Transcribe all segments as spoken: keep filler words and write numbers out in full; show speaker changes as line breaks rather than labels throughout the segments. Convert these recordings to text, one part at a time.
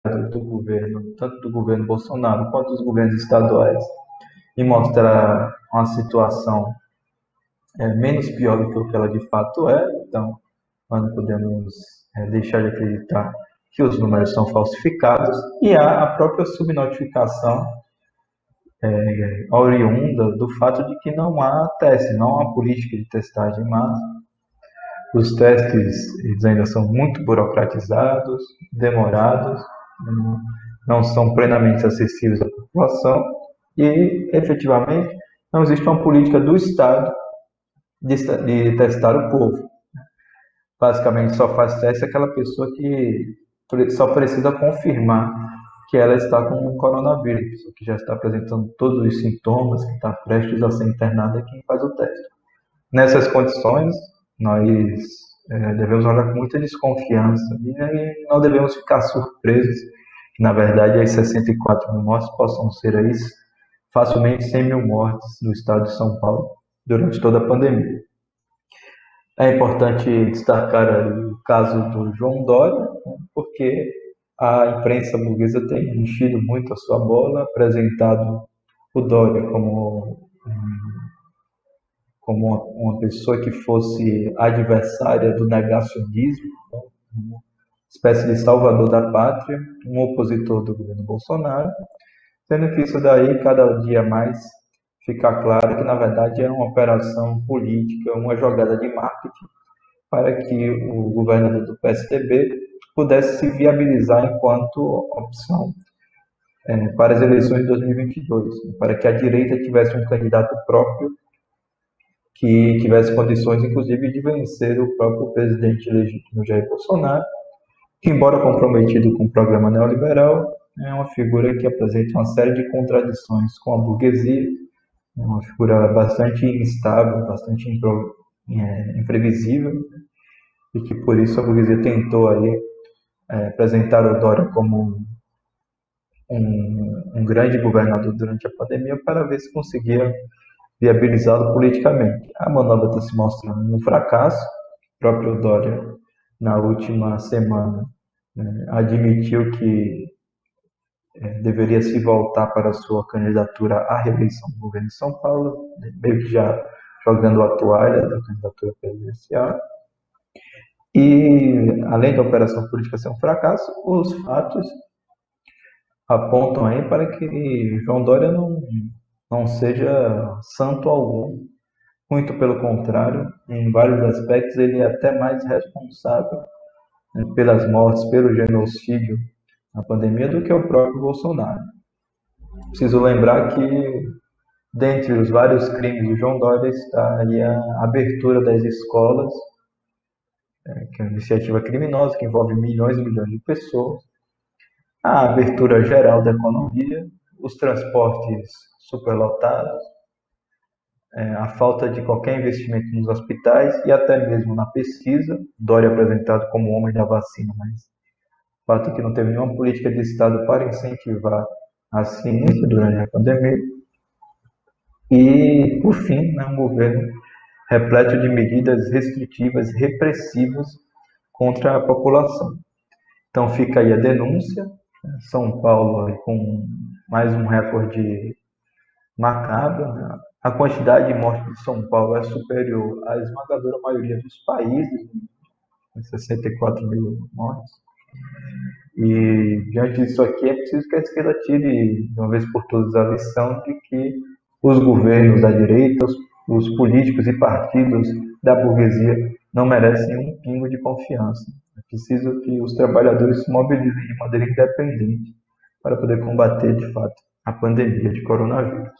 do governo, tanto do governo Bolsonaro quanto dos governos estaduais, em mostrar uma situação é, menos pior do que o que ela de fato é. Então, nós não podemos é, deixar de acreditar que os números são falsificados, e há a própria subnotificação é, oriunda do fato de que não há teste, não há política de testagem em massa. Os testes eles ainda são muito burocratizados, demorados, não são plenamente acessíveis à população e, efetivamente, não existe uma política do Estado de, de testar o povo. Basicamente, só faz teste aquela pessoa que só precisa confirmar que ela está com o coronavírus, que já está apresentando todos os sintomas, que está prestes a ser internada, é quem faz o teste. Nessas condições, nós é, devemos olhar com muita desconfiança e não devemos ficar surpresos que, na verdade, as sessenta e quatro mil mortes possam ser aí facilmente cem mil mortes no estado de São Paulo durante toda a pandemia. É importante destacar o caso do João Dória, né, porque a imprensa burguesa tem enchido muito a sua bola, apresentado o Dória como, como uma, uma pessoa que fosse adversária do negacionismo, né, uma espécie de salvador da pátria, um opositor do governo Bolsonaro, sendo que isso daí, cada dia mais, fica claro que, na verdade, é uma operação política, uma jogada de marketing, para que o governador do P S D B pudesse se viabilizar enquanto opção é, para as eleições de dois mil e vinte e dois, para que a direita tivesse um candidato próprio que tivesse condições, inclusive, de vencer o próprio presidente legítimo Jair Bolsonaro, que, embora comprometido com o programa neoliberal, é uma figura que apresenta uma série de contradições com a burguesia, é uma figura bastante instável, bastante impro, é, imprevisível, e que por isso a burguesia tentou aí é, apresentar o Dória como um, um grande governador durante a pandemia para ver se conseguia viabilizá-lo politicamente. A manobra está se mostrando um fracasso. O próprio Dória, na última semana, né, admitiu que é, deveria se voltar para a sua candidatura à reeleição do governo de São Paulo, meio que já jogando a toalha da candidatura presidencial. E, além da operação política ser um fracasso, os fatos apontam aí para que João Dória não, não seja santo algum. Muito pelo contrário, em vários aspectos, ele é até mais responsável, né, pelas mortes, pelo genocídio na pandemia do que o próprio Bolsonaro. Preciso lembrar que, dentre os vários crimes do João Dória, está aí a abertura das escolas, que é uma iniciativa criminosa que envolve milhões e milhões de pessoas, a abertura geral da economia, os transportes superlotados, a falta de qualquer investimento nos hospitais e até mesmo na pesquisa. Dória é apresentado como o homem da vacina, mas o fato é que não teve nenhuma política de Estado para incentivar a ciência durante a pandemia. E, por fim, né, um governo repleto de medidas restritivas, repressivas contra a população. Então fica aí a denúncia. São Paulo com mais um recorde macabro, né? A quantidade de mortes de São Paulo é superior à esmagadora maioria dos países, sessenta e quatro mil mortes. E diante disso aqui é preciso que a esquerda tire de uma vez por todas a lição de que os governos da direita, os, os políticos e partidos da burguesia não merecem um pingo de confiança. É preciso que os trabalhadores se mobilizem de maneira independente para poder combater, de fato, a pandemia de coronavírus.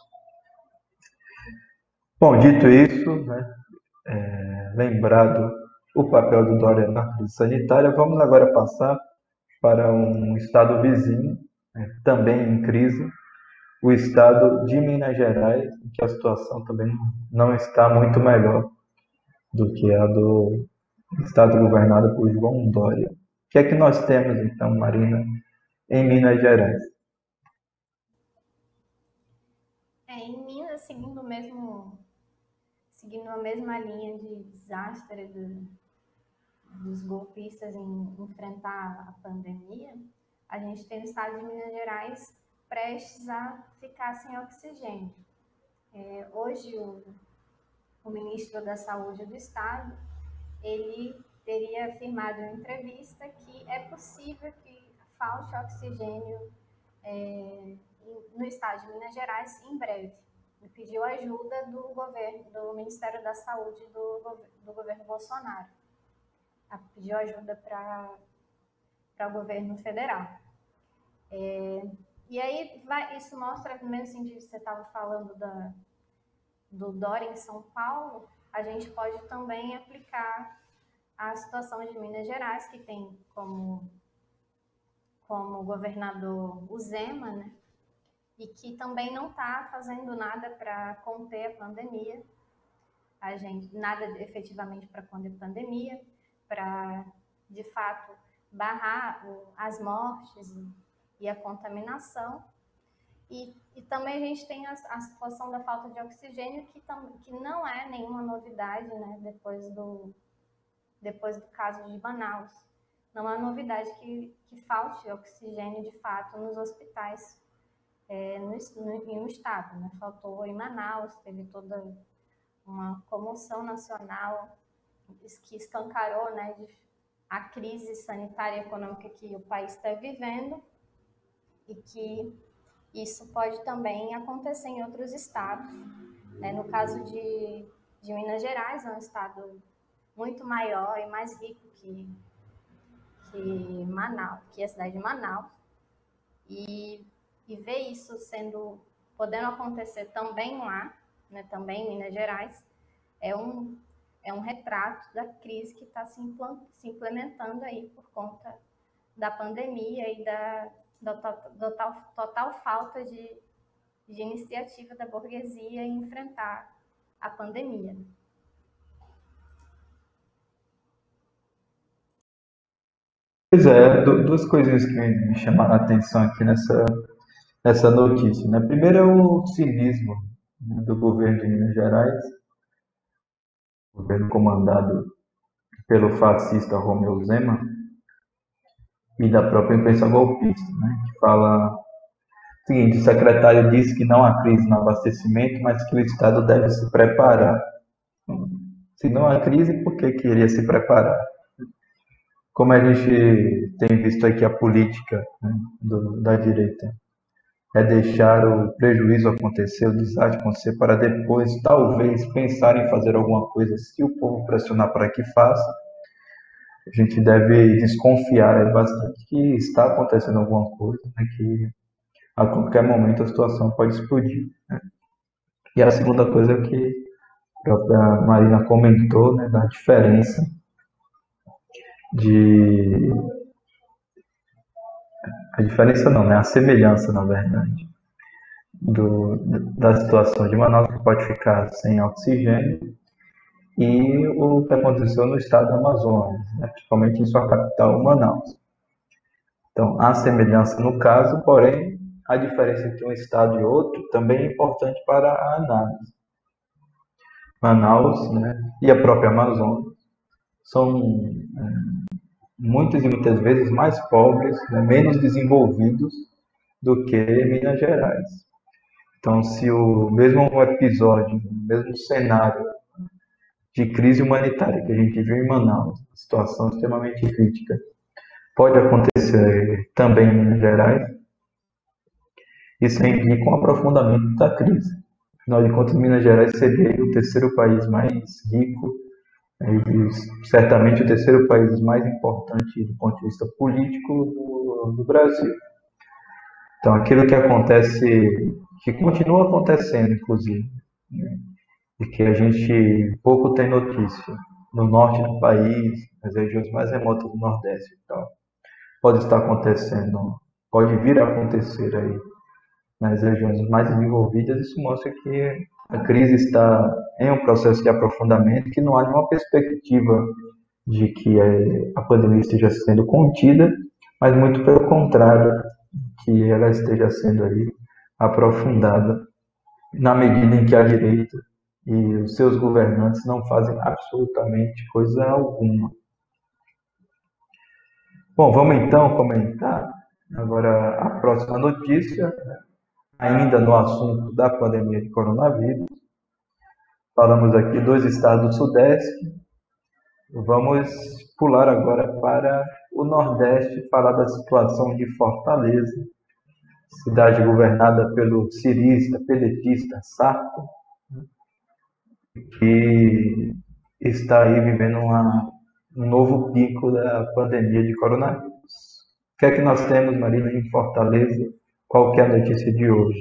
Bom, dito isso, né, é, lembrado o papel do Dória na crise sanitária, vamos agora passar para um estado vizinho, né, também em crise, o estado de Minas Gerais, em que a situação também não está muito melhor do que a do estado governado por João Dória. O que é que nós temos, então, Marina, em Minas Gerais?
É, em Minas, seguindo o mesmo, seguindo a mesma linha de desastre do, dos golpistas em enfrentar a pandemia, a gente tem o estado de Minas Gerais prestes a ficar sem oxigênio. É, hoje, o, o ministro da Saúde do estado, ele teria afirmado em entrevista que é possível que falte oxigênio é, no estado de Minas Gerais em breve. Ele pediu ajuda do governo, do Ministério da Saúde do, do governo Bolsonaro. Pediu ajuda para o governo federal. É, e aí vai, isso mostra, no mesmo sentido que você estava falando da, do Dória em São Paulo, a gente pode também aplicar a situação de Minas Gerais, que tem como, como governador o Zema, né? E que também não está fazendo nada para conter a pandemia, a gente, nada efetivamente para conter a pandemia, para, de fato, barrar o, as mortes e, e a contaminação. E, e também a gente tem a, a situação da falta de oxigênio, que, tam, que não é nenhuma novidade, né, depois do, depois do caso de Manaus. Não é novidade que, que falte oxigênio, de fato, nos hospitais. É, no, no, no estado, né? Faltou em Manaus, teve toda uma comoção nacional que escancarou, né, de, a crise sanitária e econômica que o país está vivendo, e que isso pode também acontecer em outros estados, né? No caso de, de Minas Gerais, é um estado muito maior e mais rico que, que Manaus, que a cidade de Manaus, e e ver isso sendo, podendo acontecer também lá, né, também em Minas Gerais, é um, é um retrato da crise que está se, se implementando aí por conta da pandemia e da, da, da total, total falta de, de iniciativa da burguesia em enfrentar a pandemia.
Pois é, du- duas coisinhas que me me chamaram a atenção aqui nessa, nessa notícia, né? Primeiro é o cinismo, né, do governo de Minas Gerais, governo comandado pelo fascista Romeu Zema, e da própria imprensa golpista, né, que fala o seguinte: o secretário disse que não há crise no abastecimento, mas que o Estado deve se preparar. Se não há crise, por que queria se preparar? Como a gente tem visto aqui a política, né, do, da direita, é deixar o prejuízo acontecer, o desastre acontecer, para depois, talvez, pensar em fazer alguma coisa, se o povo pressionar para que faça. A gente deve desconfiar bastante que está acontecendo alguma coisa, né, que a qualquer momento a situação pode explodir. Né? E a segunda coisa que a própria Marina comentou, né, da diferença de... A diferença não, né? A semelhança, na verdade, do, da situação de Manaus, que pode ficar sem oxigênio, e o que aconteceu no estado do Amazonas, né, principalmente em sua capital, Manaus. Então, há semelhança no caso, porém, a diferença entre um estado e outro também é importante para a análise. Manaus, né, e a própria Amazônia são é, muitas e muitas vezes mais pobres, né, menos desenvolvidos do que Minas Gerais. Então, se o mesmo episódio, o mesmo cenário de crise humanitária que a gente viu em Manaus, situação extremamente crítica, pode acontecer também em Minas Gerais, isso implica um aprofundamento da crise. Afinal de contas, Minas Gerais seria o terceiro país mais rico, e certamente o terceiro país mais importante do ponto de vista político do, do Brasil. Então, aquilo que acontece, que continua acontecendo, inclusive, né, e que a gente pouco tem notícia, no norte do país, nas regiões mais remotas do Nordeste e tal, pode estar acontecendo, pode vir a acontecer aí nas regiões mais desenvolvidas. Isso mostra que a crise está em um processo de aprofundamento, que não há nenhuma perspectiva de que a pandemia esteja sendo contida, mas muito pelo contrário, que ela esteja sendo aí aprofundada na medida em que a direita e os seus governantes não fazem absolutamente coisa alguma. Bom, vamos então comentar Agora, a próxima notícia, ainda no assunto da pandemia de coronavírus, falamos aqui dos estados do Sudeste. Vamos pular agora para o Nordeste, falar da situação de Fortaleza, cidade governada pelo cirista, pedetista Sarto, que está aí vivendo uma, um novo pico da pandemia de coronavírus. O que é que nós temos, Marina, em Fortaleza? Qual que é a notícia de hoje?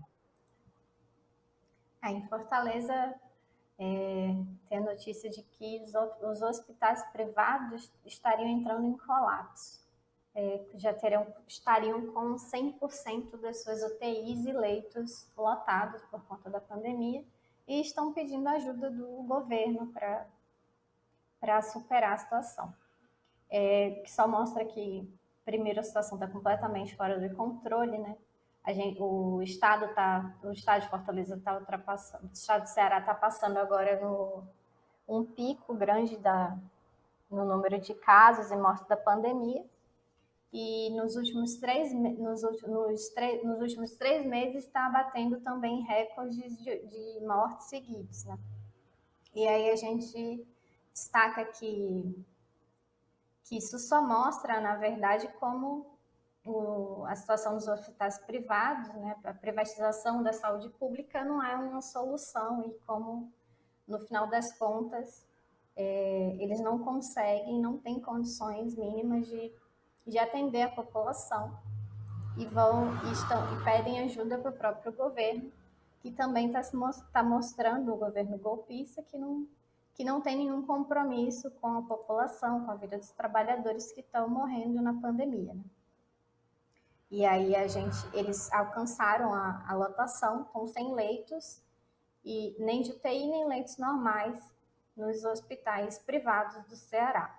É, em Fortaleza, é, tem a notícia de que os, os hospitais privados estariam entrando em colapso. É, já terão, estariam com cem por cento das suas U T Is e leitos lotados por conta da pandemia e estão pedindo ajuda do governo para superar a situação. É, que só mostra que, primeiro, a situação está completamente fora de controle, né? A gente, o estado tá, o estado de Fortaleza está ultrapassando, o estado do Ceará está passando agora no um pico grande da, no número de casos e mortes da pandemia. E nos últimos três, nos, nos, nos últimos três meses está batendo também recordes de, de mortes seguidos, né? E aí a gente destaca que, que isso só mostra, na verdade, como o, a situação dos hospitais privados, né, a privatização da saúde pública não é uma solução e como, no final das contas, é, eles não conseguem, não têm condições mínimas de de atender a população e vão e estão e pedem ajuda para o próprio governo, que também está tá mostrando, o governo golpista, que não, que não tem nenhum compromisso com a população, com a vida dos trabalhadores que estão morrendo na pandemia, né? E aí a gente, eles alcançaram a, a lotação com cem leitos, e nem de U T I nem leitos normais nos hospitais privados do Ceará.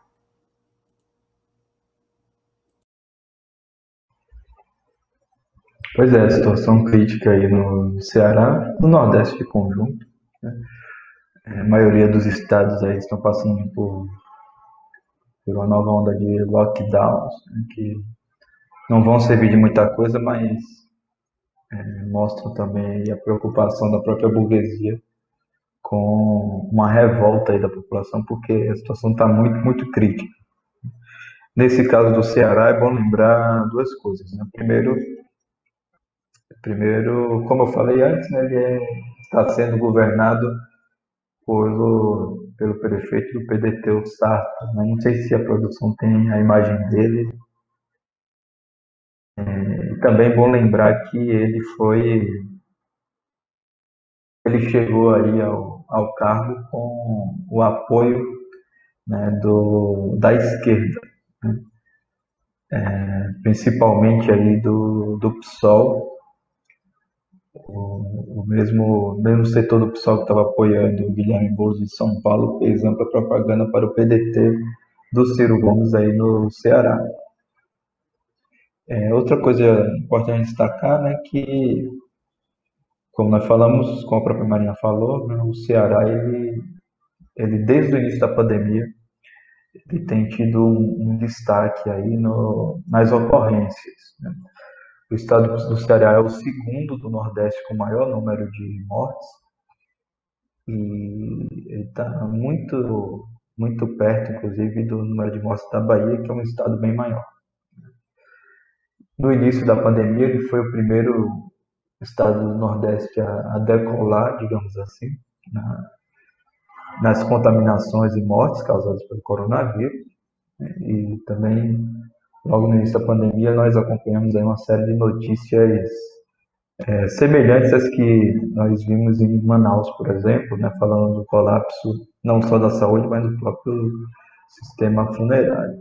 Pois é, situação crítica aí no Ceará, no Nordeste de conjunto, né? A maioria dos estados aí estão passando por, por uma nova onda de lockdowns, né, que não vão servir de muita coisa, mas é, mostram também a preocupação da própria burguesia com uma revolta aí da população, porque a situação está muito, muito crítica. Nesse caso do Ceará, é bom lembrar duas coisas, né? Primeiro, Primeiro, como eu falei antes, né, ele é, está sendo governado pelo, pelo prefeito do P D T, o Sarto, né? Não sei se a produção tem a imagem dele. É, e também é bom lembrar que ele foi, ele chegou aí ao, ao cargo com o apoio, né, do, da esquerda, né? É, principalmente aí do, do PSOL. O, o mesmo, mesmo setor do PSOL que estava apoiando o Guilherme Boulos de São Paulo fez ampla propaganda para o P D T do Ciro Gomes aí no Ceará. É, outra coisa importante destacar, né, que, como nós falamos, como a própria Marinha falou, né, o Ceará, ele, ele desde o início da pandemia, ele tem tido um, um destaque aí no, nas ocorrências, né? O estado do Ceará é o segundo do Nordeste com o maior número de mortes e ele está muito, muito perto, inclusive, do número de mortes da Bahia, que é um estado bem maior. No início da pandemia, ele foi o primeiro estado do Nordeste a, a decolar, digamos assim, na, nas contaminações e mortes causadas pelo coronavírus, né? E também, logo no início da pandemia, nós acompanhamos aí uma série de notícias é, semelhantes às que nós vimos em Manaus, por exemplo, né, falando do colapso não só da saúde, mas do próprio sistema funerário.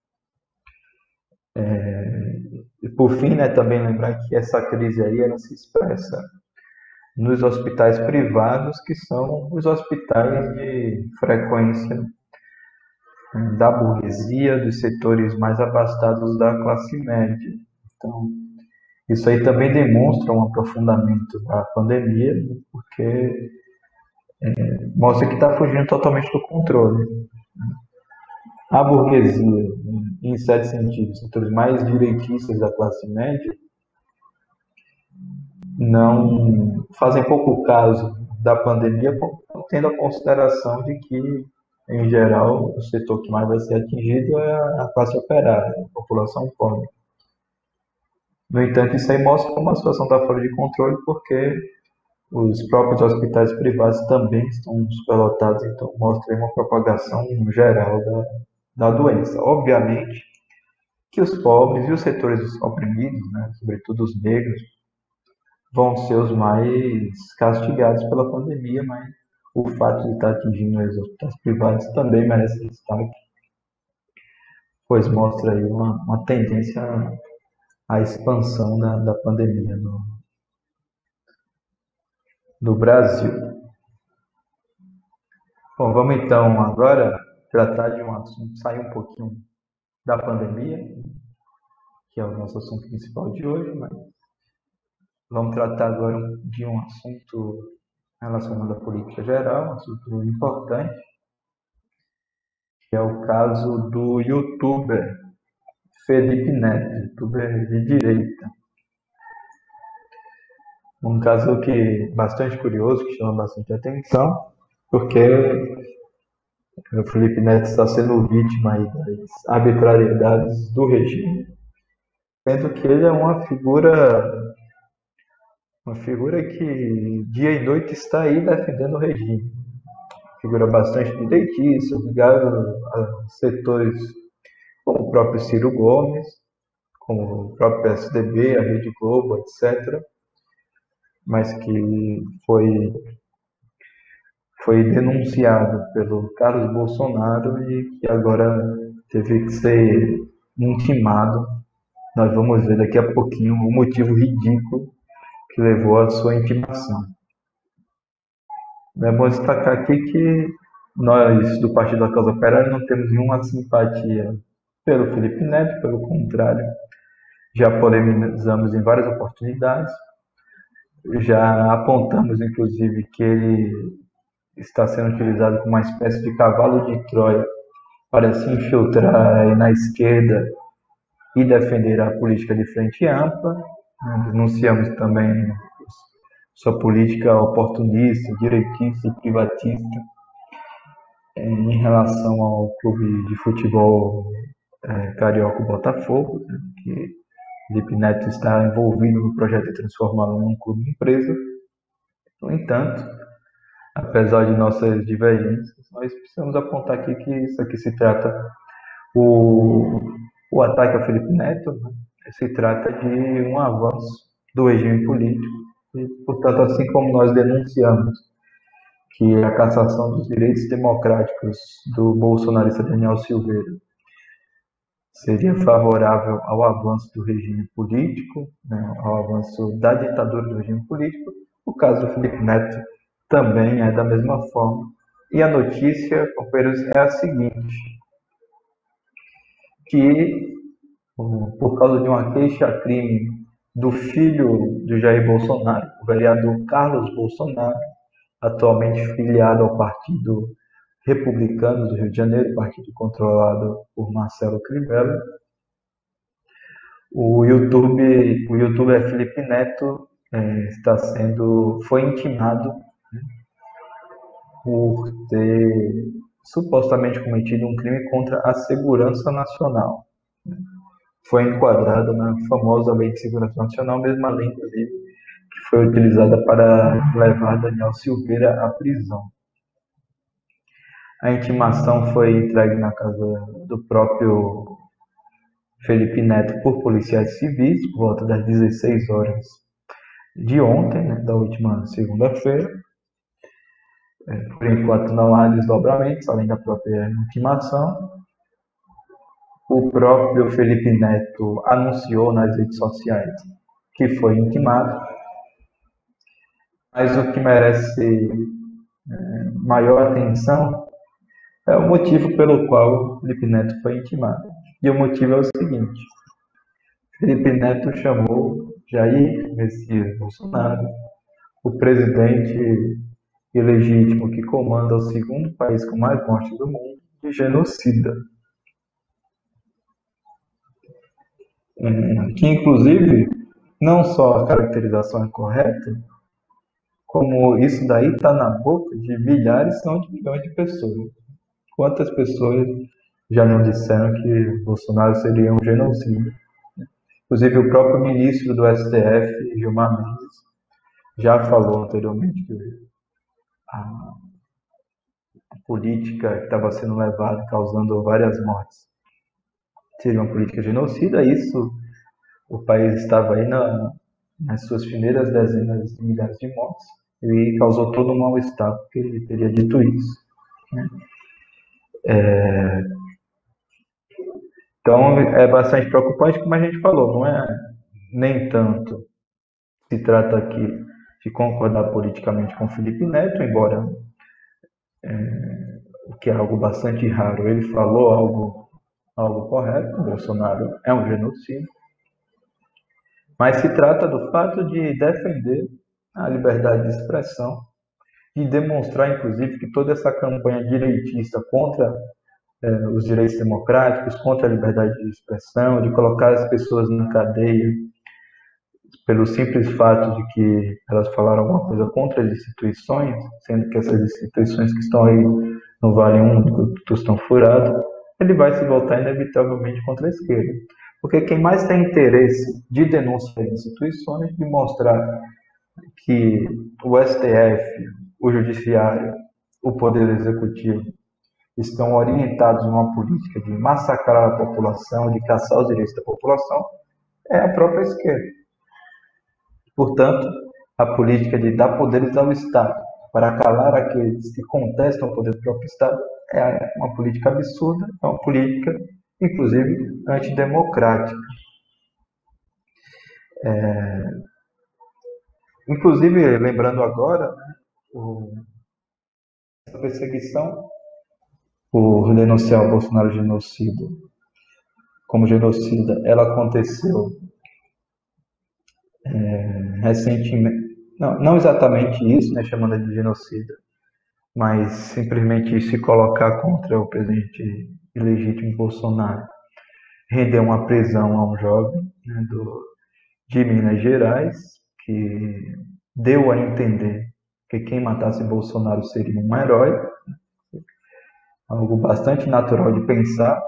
É, e por fim, né, também lembrar que essa crise aí ela se expressa nos hospitais privados, que são os hospitais de frequência, né, da burguesia, dos setores mais abastados da classe média. Então, isso aí também demonstra um aprofundamento da pandemia, porque é, mostra que está fugindo totalmente do controle. A burguesia, em certo sentido, os setores mais direitistas da classe média, não fazem pouco caso da pandemia, tendo a consideração de que, em geral, o setor que mais vai ser atingido é a classe operária, a população pobre. No entanto, isso aí mostra como a situação está fora de controle, porque os próprios hospitais privados também estão superlotados, então mostra aí uma propagação geral da, da doença. Obviamente que os pobres e os setores oprimidos, né, sobretudo os negros, vão ser os mais castigados pela pandemia, mas o fato de estar atingindo os hospitais privados também merece destaque, pois mostra aí uma, uma tendência à expansão da, da pandemia no, no Brasil. Bom, vamos então agora tratar de um assunto, sair um pouquinho da pandemia, que é o nosso assunto principal de hoje, mas vamos tratar agora de um assunto relacionado à política geral, um assunto importante, que é o caso do youtuber Felipe Neto, youtuber de direita. Um caso que bastante curioso, que chama bastante atenção, porque o Felipe Neto está sendo vítima aí das arbitrariedades do regime, sendo que ele é uma figura, uma figura que dia e noite está aí defendendo o regime. Figura bastante direitista, ligada a setores como o próprio Ciro Gomes, como o próprio P S D B, a Rede Globo, etcétera, mas que foi, foi denunciado pelo Carlos Bolsonaro e que agora teve que ser intimado. Nós vamos ver daqui a pouquinho o motivo ridículo que levou à sua intimação. É bom destacar aqui que nós, do Partido da Causa Operária, não temos nenhuma simpatia pelo Felipe Neto, pelo contrário, já polemizamos em várias oportunidades, já apontamos, inclusive, que ele está sendo utilizado como uma espécie de cavalo de Troia para se infiltrar na esquerda e defender a política de frente ampla. Denunciamos também sua política oportunista, direitista e privatista em relação ao clube de futebol é, carioca Botafogo, né, que Felipe Neto está envolvido no projeto de transformá-lo num clube de empresa. No entanto, apesar de nossas divergências, nós precisamos apontar aqui que isso aqui se trata, o, o ataque a Felipe Neto, né, se trata de um avanço do regime político e, portanto, assim como nós denunciamos que a cassação dos direitos democráticos do bolsonarista Daniel Silveira seria favorável ao avanço do regime político, né, ao avanço da ditadura do regime político, o caso do Felipe Neto também é da mesma forma. E a notícia, companheiros, é a seguinte, que por causa de uma queixa-crime do filho de Jair Bolsonaro, o vereador Carlos Bolsonaro, atualmente filiado ao Partido Republicano do Rio de Janeiro, partido controlado por Marcelo Crivella, o YouTube, o youtuber Felipe Neto é, está sendo, foi intimado, né, por ter supostamente cometido um crime contra a segurança nacional. Foi enquadrado na famosa Lei de Segurança Nacional, mesma lei, inclusive, que foi utilizada para levar Daniel Silveira à prisão. A intimação foi entregue na casa do próprio Felipe Neto por policiais civis, por volta das dezesseis horas de ontem, né, da última segunda-feira. É, por enquanto não há desdobramentos, além da própria intimação. O próprio Felipe Neto anunciou nas redes sociais que foi intimado, mas o que merece é, maior atenção é o motivo pelo qual Felipe Neto foi intimado. E o motivo é o seguinte: Felipe Neto chamou Jair Messias Bolsonaro, o presidente ilegítimo que comanda o segundo país com mais mortes do mundo, de genocida. é, que inclusive não só a caracterização é correta, como isso daí está na boca de milhares, se não de milhões de pessoas. Quantas pessoas já não disseram que Bolsonaro seria um genocídio? Inclusive o próprio ministro do S T F, Gilmar Mendes, já falou anteriormente que a política que estava sendo levada, causando várias mortes, seria uma política genocida. Isso, o país estava aí na, nas suas primeiras dezenas de milhares de mortes e causou todo um mal-estar porque ele teria dito isso, né? É, então é bastante preocupante, como a gente falou, não é nem tanto se trata aqui de concordar politicamente com Felipe Neto, embora o que é algo bastante raro, ele falou algo, algo correto, Bolsonaro é um genocídio, mas se trata do fato de defender a liberdade de expressão e demonstrar, inclusive, que toda essa campanha direitista contra eh, os direitos democráticos, contra a liberdade de expressão, de colocar as pessoas na cadeia pelo simples fato de que elas falaram alguma coisa contra as instituições, sendo que essas instituições que estão aí no Vale Único, Tostão Furado, ele vai se voltar inevitavelmente contra a esquerda. Porque quem mais tem interesse de denunciar as instituições, de mostrar que o S T F, o Judiciário, o Poder Executivo estão orientados numa política de massacrar a população, de caçar os direitos da população, é a própria esquerda. Portanto, a política de dar poderes ao Estado para calar aqueles que contestam o poder do próprio Estado é uma política absurda, é uma política, inclusive, antidemocrática. É... Inclusive, lembrando agora, né, o... essa perseguição por denunciar o Bolsonaro genocida como genocida, ela aconteceu é, recentemente, não, não exatamente isso, né, chamando de genocida, mas simplesmente se colocar contra o presidente ilegítimo Bolsonaro, rendeu uma prisão a um jovem, né, do, de Minas Gerais, que deu a entender que quem matasse Bolsonaro seria um herói, algo bastante natural de pensar.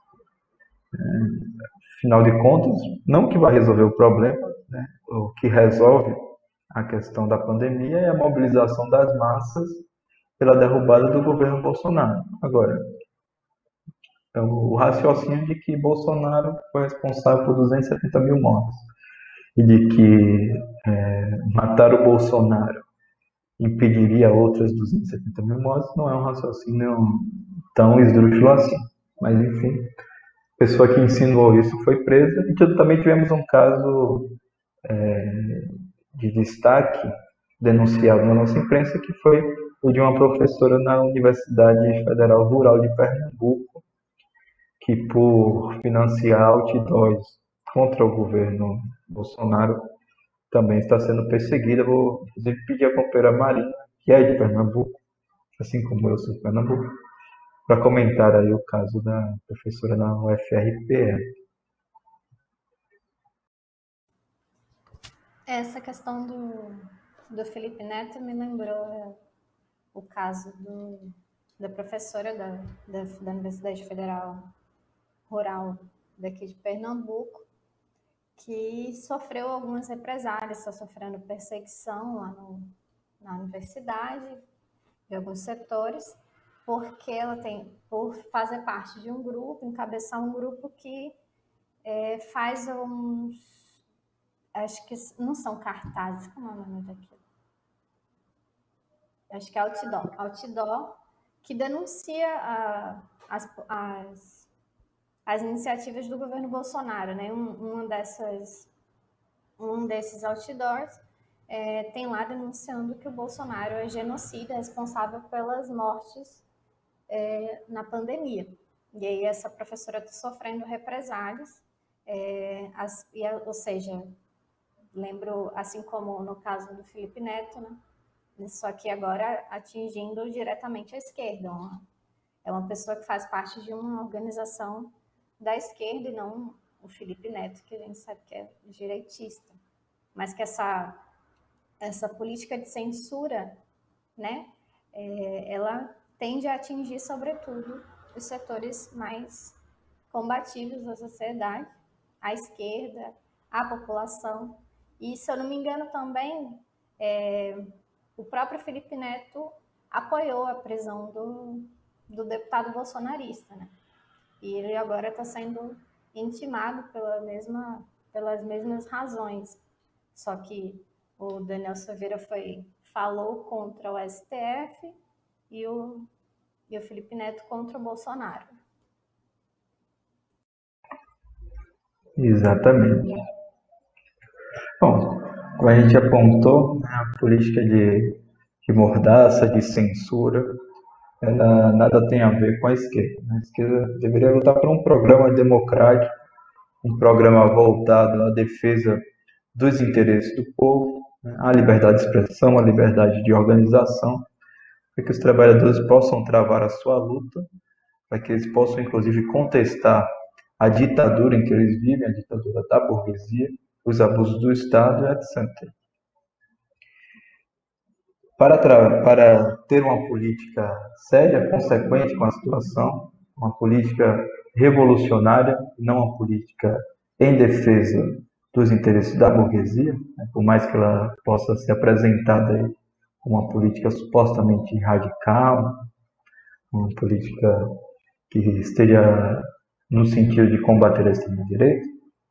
Afinal de contas, não que vai resolver o problema, né? O que resolve a questão da pandemia é a mobilização das massas pela derrubada do governo Bolsonaro. Agora, então, o raciocínio de que Bolsonaro foi responsável por duzentos e setenta mil mortes e de que é, matar o Bolsonaro impediria outras duzentas e setenta mil mortes não é um raciocínio tão esdrúxulo assim. Mas, enfim, a pessoa que insinuou isso foi presa e também tivemos um caso é, de destaque denunciado na nossa imprensa, que foi o de uma professora na Universidade Federal Rural de Pernambuco, que por financiar outdoors contra o governo Bolsonaro também está sendo perseguida. Vou inclusive pedir a companheira Marina, que é de Pernambuco, assim como eu sou de Pernambuco, para comentar aí o caso da professora na U F R P E.
Essa questão do, do Felipe Neto me lembrou o caso do, da professora da, da, da Universidade Federal Rural daqui de Pernambuco, que sofreu algumas represálias, está sofrendo perseguição lá no, na universidade, de alguns setores, porque ela tem, por fazer parte de um grupo, encabeçar um grupo que é, faz uns, acho que não são cartazes, como é o nome daquilo? Acho que é outdoor, outdoor que denuncia a, as, as, as iniciativas do governo Bolsonaro, né? Um, uma dessas, um desses outdoors é, tem lá denunciando que o Bolsonaro é genocida, responsável pelas mortes é, na pandemia. E aí essa professora está sofrendo represálias, é, as, e, ou seja, lembro, assim como no caso do Felipe Neto, né? Só que agora atingindo diretamente a esquerda. Uma, é uma pessoa que faz parte de uma organização da esquerda e não o Felipe Neto, que a gente sabe que é direitista, mas que essa, essa política de censura, né, é, ela tende a atingir, sobretudo, os setores mais combativos da sociedade, a esquerda, a população. E, se eu não me engano, também é, o próprio Felipe Neto apoiou a prisão do, do deputado bolsonarista, né? E ele agora está sendo intimado pela mesma, pelas mesmas razões. Só que o Daniel Silveira foi, falou contra o S T F e o, e o Felipe Neto contra o Bolsonaro.
Exatamente. Bom, como a gente apontou, né, a política de, de mordaça, de censura, ela nada tem a ver com a esquerda. A esquerda deveria lutar por um programa democrático, um programa voltado à defesa dos interesses do povo, né, à liberdade de expressão, à liberdade de organização, para que os trabalhadores possam travar a sua luta, para que eles possam, inclusive, contestar a ditadura em que eles vivem, a ditadura da burguesia, os abusos do Estado, etcétera. Para, para ter uma política séria, consequente com a situação, uma política revolucionária, não uma política em defesa dos interesses da burguesia, né, por mais que ela possa ser apresentada como uma política supostamente radical, uma política que esteja no sentido de combater a extrema-direita.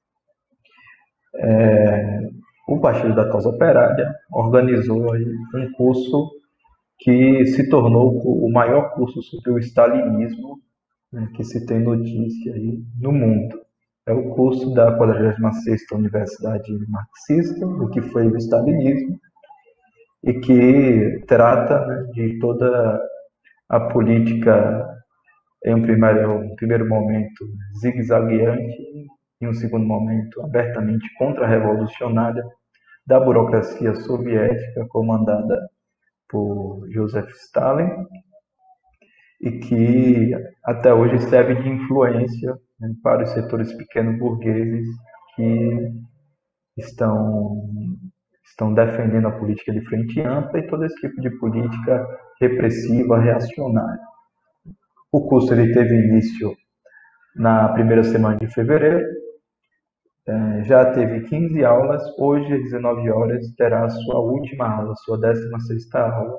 É, o Partido da Causa Operária organizou aí um curso que se tornou o maior curso sobre o stalinismo, né, que se tem notícia aí no mundo. É o curso da quadragésima sexta Universidade Marxista, o que foi o stalinismo, e que trata, né, de toda a política, em um primeiro, um primeiro momento, zigue-zagueante, em um segundo momento, abertamente contra-revolucionária, da burocracia soviética comandada por Joseph Stalin, e que até hoje serve de influência, né, para os setores pequeno-burgueses que estão, estão defendendo a política de frente ampla e todo esse tipo de política repressiva, reacionária. O curso ele teve início na primeira semana de fevereiro, já teve quinze aulas, hoje às dezenove horas terá a sua última aula, sua décima sexta aula.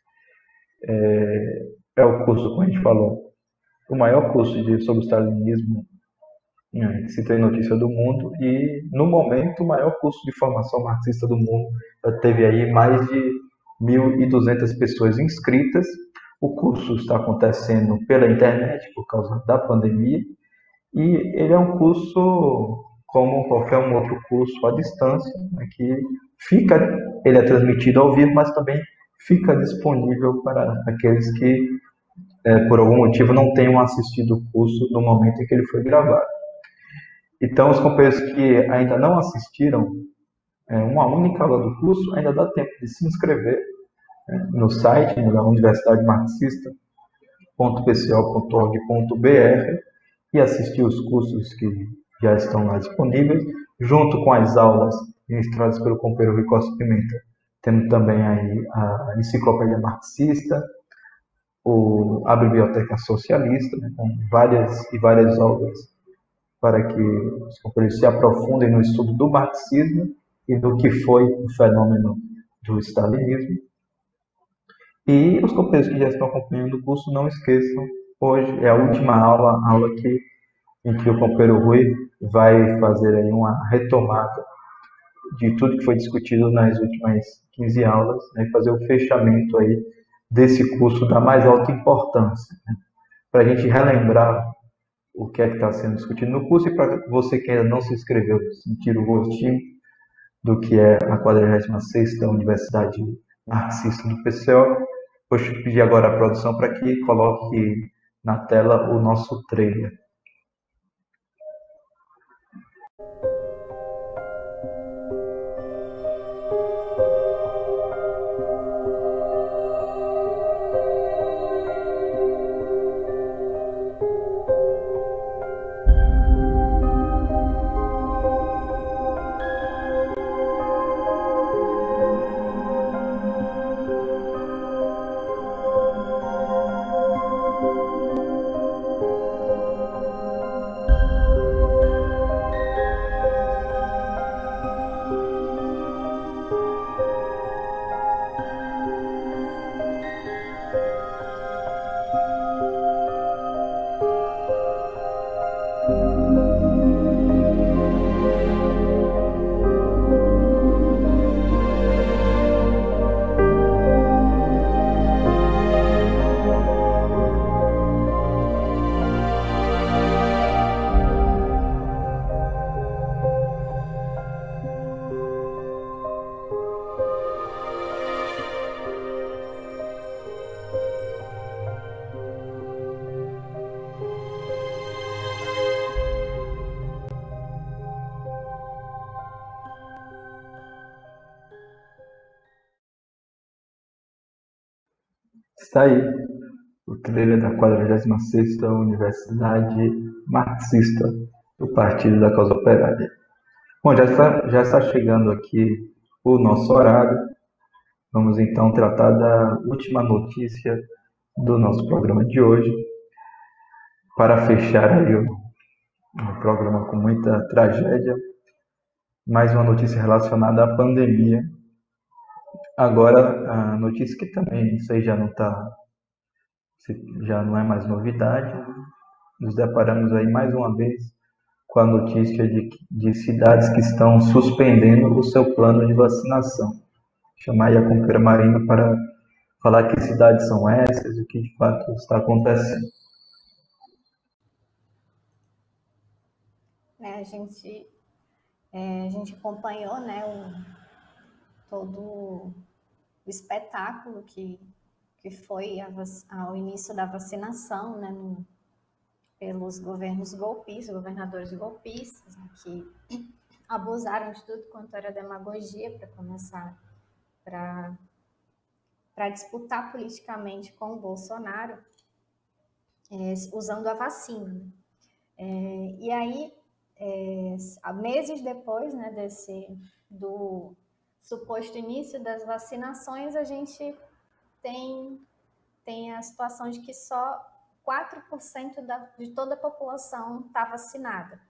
É, é o curso, como a gente falou, o maior curso de, sobre o stalinismo, né, que se tem notícia do mundo, e no momento o maior curso de formação marxista do mundo. Já teve aí mais de mil e duzentas pessoas inscritas. O curso está acontecendo pela internet por causa da pandemia, e ele é um curso como qualquer um outro curso à distância, né, que fica, ele é transmitido ao vivo, mas também fica disponível para aqueles que, é, por algum motivo, não tenham assistido o curso no momento em que ele foi gravado. Então, os companheiros que ainda não assistiram é, uma única aula do curso, ainda dá tempo de se inscrever, né, no site, né, da universidade marxista ponto p c o ponto org ponto b r, e assistir os cursos que já estão lá disponíveis, junto com as aulas ministradas pelo companheiro Rui Costa Pimenta. Temos também aí a enciclopédia marxista, o, a biblioteca socialista, né, com várias e várias obras para que os companheiros se aprofundem no estudo do marxismo e do que foi o fenômeno do stalinismo. E os companheiros que já estão acompanhando o curso, não esqueçam, hoje é a última aula, a aula que, em que o companheiro Rui vai fazer aí uma retomada de tudo que foi discutido nas últimas quinze aulas, né, e fazer o fechamento aí desse curso da mais alta importância, né, para a gente relembrar o que é que está sendo discutido no curso, e para você que ainda não se inscreveu, sentir o gostinho do que é a quadragésima sexta Universidade Marxista do P C O, vou pedir agora a produção para que coloque na tela o nosso trailer. Está aí o trailer da quadragésima sexta Universidade Marxista do Partido da Causa Operária. Bom, já está, já está chegando aqui o nosso horário. Vamos então tratar da última notícia do nosso programa de hoje, para fechar aí o, o programa com muita tragédia. Mais uma notícia relacionada à pandemia. Agora, a notícia que também, isso aí já não está, já não é mais novidade. Nos deparamos aí mais uma vez com a notícia de, de cidades que estão suspendendo o seu plano de vacinação. Chamar aí a companheira Marina para falar que cidades são essas e o que de fato está acontecendo.
Né, a gente, é, a gente acompanhou, né, o, todo o espetáculo que, que foi a, ao início da vacinação, né, no, pelos governos golpistas, governadores golpistas, né, que abusaram de tudo quanto era demagogia para começar, para para disputar politicamente com o Bolsonaro, é, usando a vacina. É, e aí, é, meses depois, né, desse, do suposto início das vacinações, a gente tem, tem a situação de que só quatro por cento da, de toda a população está vacinada.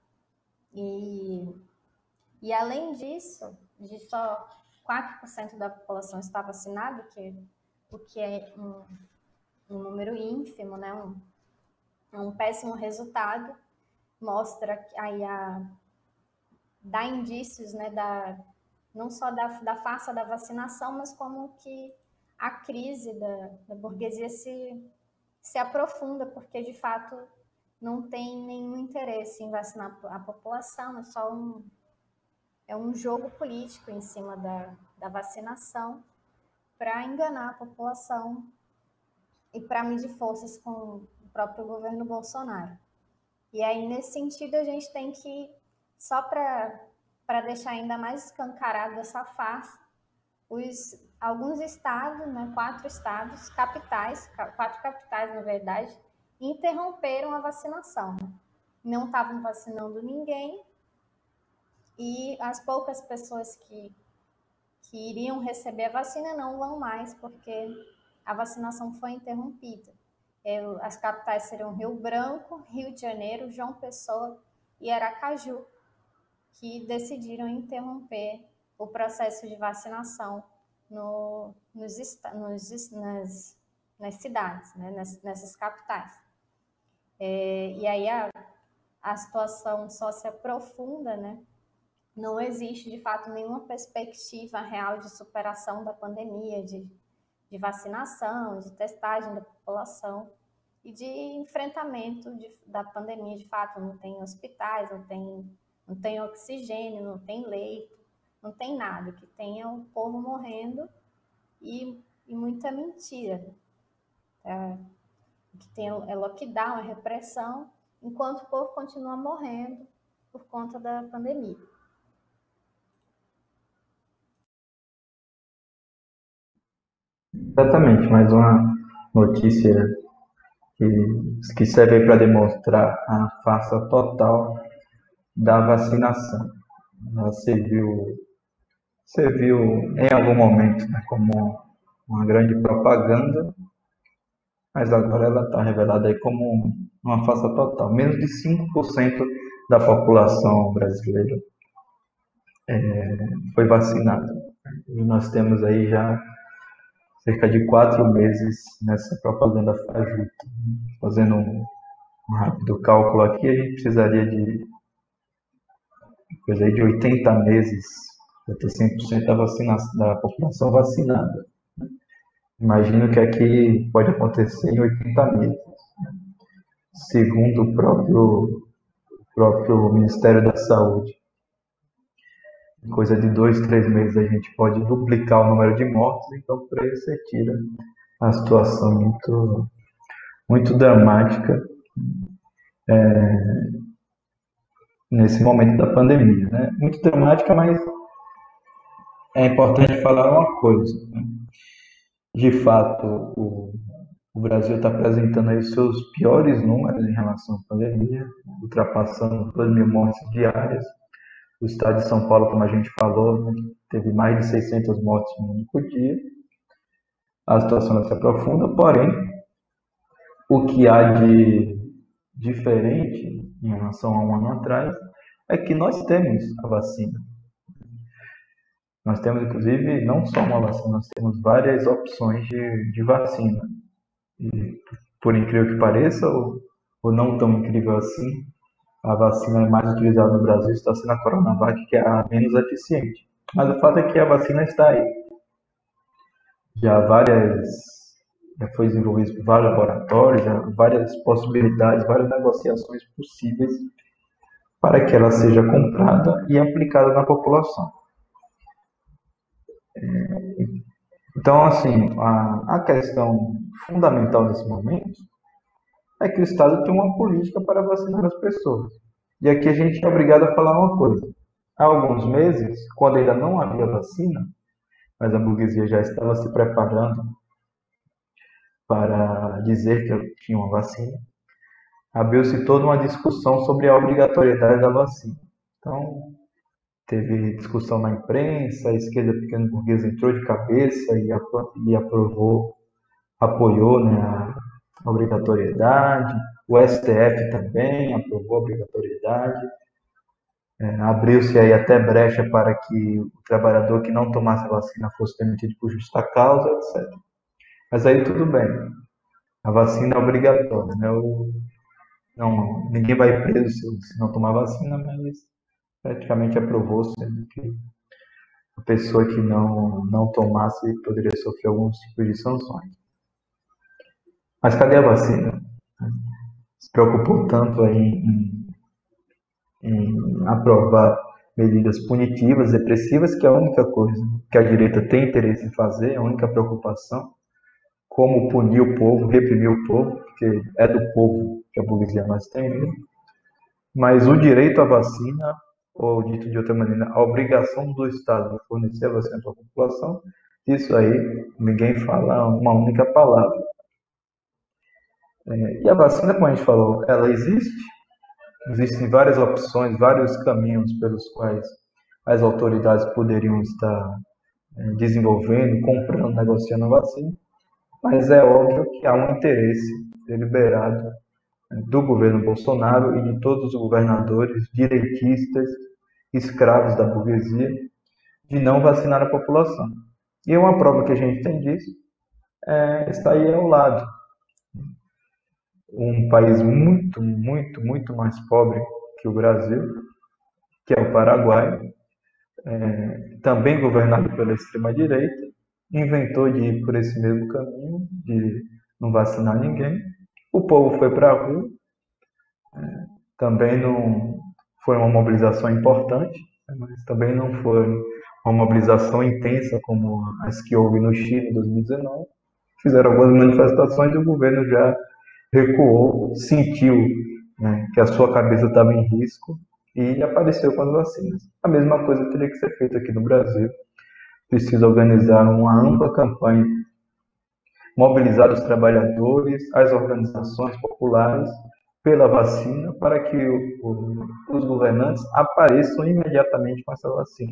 E, e além disso, de só quatro por cento da população está vacinada, que, o que é um, um número ínfimo, né, um, um péssimo resultado, mostra aí a, dá indícios, né, da, não só da, da farsa da vacinação, mas como que a crise da, da burguesia se, se aprofunda, porque de fato não tem nenhum interesse em vacinar a população, é só um, é um jogo político em cima da, da vacinação para enganar a população e para medir forças com o próprio governo Bolsonaro. E aí, nesse sentido, a gente tem que, só para deixar ainda mais escancarado essa farsa, os, alguns estados, né, quatro estados, capitais, quatro capitais, na verdade, interromperam a vacinação. Né? Não estavam vacinando ninguém e as poucas pessoas que, que iriam receber a vacina não vão mais, porque a vacinação foi interrompida. As capitais seriam Rio Branco, Rio de Janeiro, João Pessoa e Aracaju, que decidiram interromper o processo de vacinação no, nos, nos, nas, nas cidades, né, nessas, nessas capitais. É, e aí a, a situação só se aprofunda, né? Não existe, de fato, nenhuma perspectiva real de superação da pandemia, de, de vacinação, de testagem da população e de enfrentamento de, da pandemia, de fato. Não tem hospitais, não tem, não tem oxigênio, não tem leito, não tem nada. O que tem é o povo morrendo e, e muita mentira. É, o que tem é lockdown, é repressão, enquanto o povo continua morrendo por conta da pandemia.
Exatamente, mais uma notícia que, que serve para demonstrar a farsa total da vacinação. Ela serviu, serviu em algum momento, né, como uma grande propaganda, mas agora ela está revelada aí como uma farsa total. Menos de cinco por cento da população brasileira é, foi vacinada. E nós temos aí já cerca de quatro meses nessa propaganda fajuta. Fazendo um, um rápido cálculo aqui, a gente precisaria de coisa aí de oitenta meses para ter cem por cento da, vacinação, da população vacinada. Imagino que aqui pode acontecer em oitenta meses. Segundo o próprio, o próprio Ministério da Saúde. Em coisa de dois, três meses a gente pode duplicar o número de mortes, então por aí você tira a situação muito, muito dramática é, nesse momento da pandemia. Né? Muito dramática, mas é importante falar uma coisa. Né? De fato, o, O Brasil está apresentando aí os seus piores números em relação à pandemia, ultrapassando duas mil mortes diárias. O estado de São Paulo, como a gente falou, né, teve mais de seiscentas mortes no único dia. A situação se aprofunda, porém, o que há de diferente em relação a um ano atrás é que nós temos a vacina. Nós temos, inclusive, não só uma vacina, nós temos várias opções de, de vacina. E, por incrível que pareça, ou, ou não tão incrível assim, a vacina mais utilizada no Brasil está sendo a Coronavac, que é a menos eficiente. Mas o fato é que a vacina está aí. Já várias, já foi desenvolvida por vários laboratórios, já várias possibilidades, várias negociações possíveis para que ela seja comprada e aplicada na população. Então, assim, a, a questão fundamental nesse momento é que o Estado tem uma política para vacinar as pessoas. E aqui a gente é obrigado a falar uma coisa. Há alguns meses, quando ainda não havia vacina, mas a burguesia já estava se preparando para dizer que tinha uma vacina, abriu-se toda uma discussão sobre a obrigatoriedade da vacina. Então, teve discussão na imprensa, a esquerda pequena burguesa entrou de cabeça e, e aprovou, apoiou, né, a obrigatoriedade. O S T F também aprovou a obrigatoriedade. É, abriu-se aí até brecha para que o trabalhador que não tomasse a vacina fosse demitido por justa causa, etcétera. Mas aí tudo bem. A vacina é obrigatória, né? O, não, ninguém vai preso se, se não tomar vacina, mas praticamente aprovou-se que a pessoa que não, não tomasse poderia sofrer alguns tipos de sanções. Mas cadê a vacina? Se preocupou tanto aí em, em aprovar medidas punitivas, repressivas, que é a única coisa que a direita tem interesse em fazer, a única preocupação, como punir o povo, reprimir o povo, porque é do povo que a burguesia mais tem medo. Mas o direito à vacina, ou dito de outra maneira, a obrigação do Estado de fornecer a vacina para a população, isso aí ninguém fala uma única palavra. É, e a vacina, como a gente falou, ela existe. Existem várias opções, vários caminhos pelos quais as autoridades poderiam estar é, desenvolvendo, comprando, negociando a vacina. Mas é óbvio que há um interesse deliberado do governo Bolsonaro e de todos os governadores direitistas, escravos da burguesia, de não vacinar a população. E uma prova que a gente tem disso é, está aí ao lado. Um país muito, muito, muito mais pobre que o Brasil, que é o Paraguai, é, também governado pela extrema-direita, inventou de ir por esse mesmo caminho, de não vacinar ninguém. O povo foi para a rua, é, também não foi uma mobilização importante, mas também não foi uma mobilização intensa como as que houve no Chile em dois mil e dezenove. Fizeram algumas manifestações e o governo já recuou, sentiu, né, que a sua cabeça estava em risco e apareceu com as vacinas. A mesma coisa teria que ser feita aqui no Brasil. Precisa organizar uma ampla campanha, mobilizar os trabalhadores, as organizações populares pela vacina, para que o, o, os governantes apareçam imediatamente com essa vacina.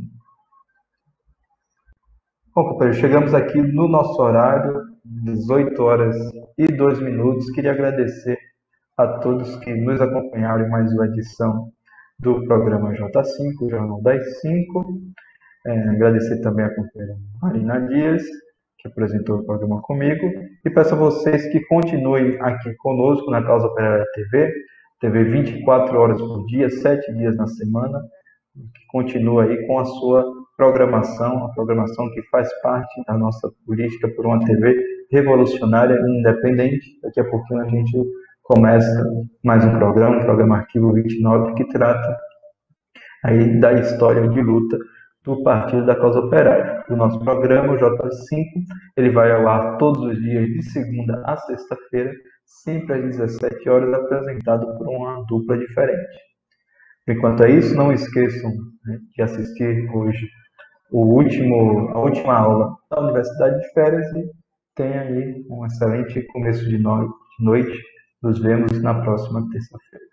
Bom, companheiro, chegamos aqui no nosso horário, dezoito horas e dois minutos. Queria agradecer a todos que nos acompanharam em mais uma edição do programa J cinco, o Jornal das cinco. É, agradecer também a companheira Marina Dias, que apresentou o programa comigo, e peço a vocês que continuem aqui conosco na Causa Operária T V, T V vinte e quatro horas por dia, sete dias na semana, que continue aí com a sua programação, a programação que faz parte da nossa política por uma T V revolucionária e independente. Daqui a pouquinho a gente começa mais um programa, o programa Arquivo vinte e nove, que trata aí da história de luta do Partido da Causa Operária. O nosso programa, o J cinco, ele vai ao ar todos os dias, de segunda a sexta-feira, sempre às dezessete horas, apresentado por uma dupla diferente. Enquanto é isso, não esqueçam, né, de assistir hoje o último, a última aula da Universidade de Férias e Tenha aí um excelente começo de no- de noite. Nos vemos na próxima terça-feira.